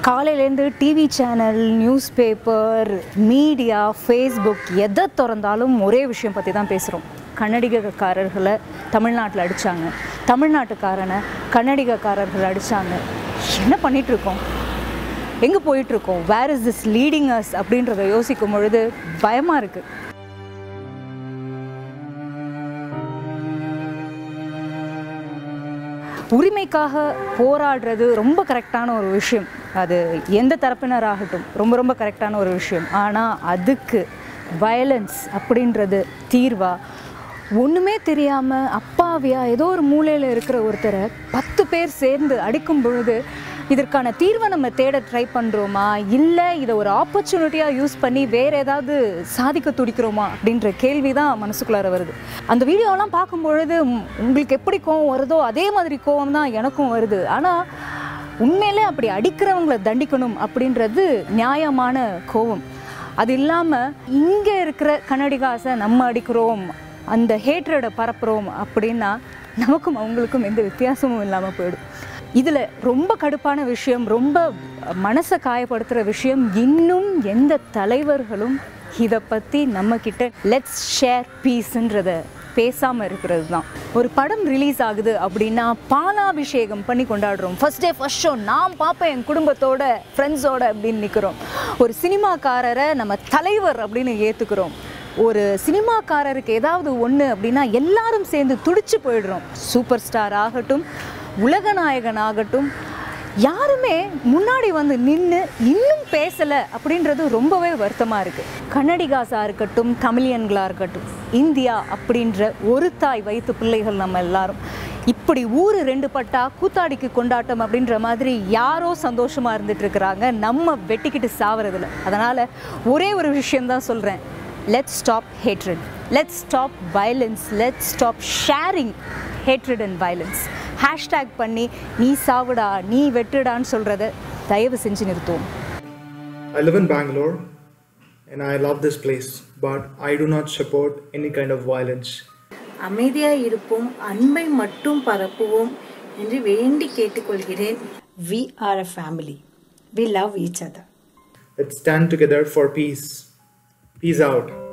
காலையிலேருந்து TV channel, newspaper, media, Facebook எதை திறந்தாலும் ஒரே விஷயம் பற்றி தான் பேசுகிறோம். கன்னடிகக்காரர்களை தமிழ்நாட்டில் அடித்தாங்க, தமிழ்நாட்டுக்காரனை கன்னடிகக்காரர்கள் அடித்தாங்க. என்ன பண்ணிகிட்ருக்கோம், எங்கே போயிட்டுருக்கோம், where is this leading us அப்படின்றத யோசிக்கும் பொழுது பயமாக இருக்குது. உரிமைக்காக போராடுறது ரொம்ப கரெக்டான ஒரு விஷயம். அது எந்த தரப்பினராகட்டும் ரொம்ப ரொம்ப கரெக்டான ஒரு விஷயம். ஆனால் அதுக்கு வயலன்ஸ் அப்படின்றது தீர்வா? ஒன்றுமே தெரியாமல் அப்பாவியாக ஏதோ ஒரு மூலையில் இருக்கிற ஒருத்தரை 10 பேர் சேர்ந்து அடிக்கும் பொழுது இதற்கான தீர்வை நம்ம தேட ட்ரை பண்ணுறோமா, இல்லை இதை ஒரு ஆப்பர்ச்சுனிட்டியாக யூஸ் பண்ணி வேறு ஏதாவது சாதிக்க துடிக்கிறோமா அப்படின்ற கேள்வி தான் மனசுக்குள்ளார வருது. அந்த வீடியோலாம் பார்க்கும்பொழுது உங்களுக்கு எப்படி கோவம் வருதோ அதே மாதிரி கோவம் தான் எனக்கும் வருது. ஆனால் உண்மையிலே அப்படி அடிக்கிறவங்களை தண்டிக்கணும் அப்படின்றது நியாயமான கோவம். அது இல்லாமல் இங்கே இருக்கிற கன்னடிகாசை நம்ம அடிக்கிறோம், அந்த ஹேட்ரடை பரப்புகிறோம் அப்படின்னா நமக்கும் அவங்களுக்கும் எந்த வித்தியாசமும் இல்லாமல் போயிடும். இதில் ரொம்ப கடுப்பான விஷயம், ரொம்ப மனசை காயப்படுத்துகிற விஷயம், இன்னும் எந்த தலைவர்களும் இதை பற்றி நம்மக்கிட்ட லெட்ஸ் ஷேர் பீஸ்ன்றதை பேசாமல் இருக்கிறது தான். ஒரு படம் ரிலீஸ் ஆகுது அப்படின்னா பாலாபிஷேகம் பண்ணி கொண்டாடுறோம். ஃபர்ஸ்ட் டே ஃபர்ஸ்ட் ஷோ நான் பார்ப்பேன் என் குடும்பத்தோட ஃப்ரெண்ட்ஸோட அப்படின்னு நிற்கிறோம். ஒரு சினிமாக்காரரை நம்ம தலைவர் அப்படின்னு ஏற்றுக்கிறோம். ஒரு சினிமாக்காரருக்கு ஏதாவது ஒன்று அப்படின்னா எல்லாரும் சேர்ந்து துடிச்சு போயிடுறோம். சூப்பர் ஸ்டார் ஆகட்டும், உலகநாயகன் ஆகட்டும், யாருமே முன்னாடி வந்து நின்று இன்னும் பேசலை அப்படின்றது ரொம்பவே வருத்தமாக இருக்குது. கன்னடிகாஸாக இருக்கட்டும், தமிழியன்களாக இருக்கட்டும், இந்தியா அப்படின்ற ஒரு தாய் வைத்து பிள்ளைகள் நம்ம எல்லாரும். இப்படி ஊர் 2 பட்டா கூத்தாடிக்கு கொண்டாட்டம் அப்படின்ற மாதிரி யாரோ சந்தோஷமாக இருந்துட்டு இருக்கிறாங்க, நம்ம வெட்டிக்கிட்டு சாவறதில்ல. அதனால் ஒரே ஒரு விஷயந்தான் சொல்கிறேன், let's stop hatred, let's stop violence, let's stop sharing hatred and violence. Hashtag பண்ணி நீ சாவுடா நீ வெட்டுடான்னு சொல்கிறத தயவு செஞ்சு நிறுத்துவோம். I live in Bangalore and I love this place, but I do not support any kind of violence. அமைதியாக இருப்போம், அன்பை மட்டும் பரப்புவோம் என்று வேண்டி கேட்டுக்கொள்கிறேன். We are a family. We love each other. Let's stand together for peace. Peace out.